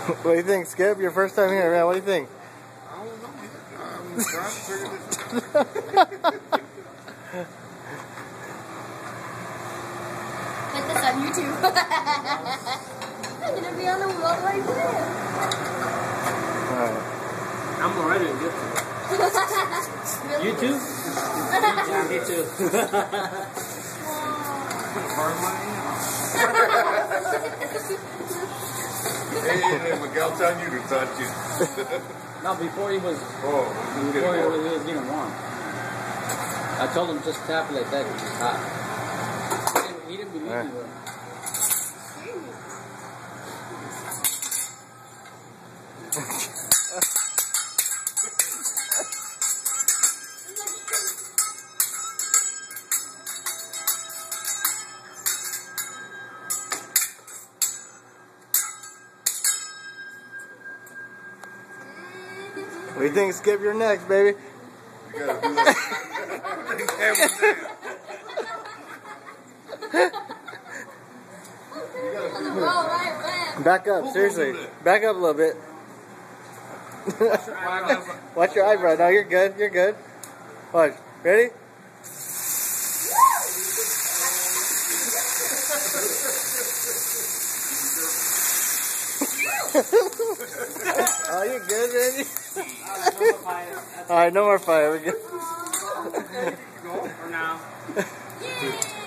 What do you think, Skip? Your first time here, man. What do you think? I don't know. I'm trying to figure this out. Put this on YouTube. I'm gonna be on the wall right there. Alright. I'm already on YouTube. Really? YouTube? Yeah, me too. Burn my Hey, Miguel telling you to touch it. No, before he was getting warm. I told him just tap it like that because it's hot. He didn't believe me though. What do you think, Skip? You're next, baby. You gotta do that. On the wall right there. Back up, seriously. Back up a little bit. Watch your eyebrow. No, you're good. You're good. Watch. Ready? Oh, you good, Randy? Alright, no more fire. We're good. Go for now.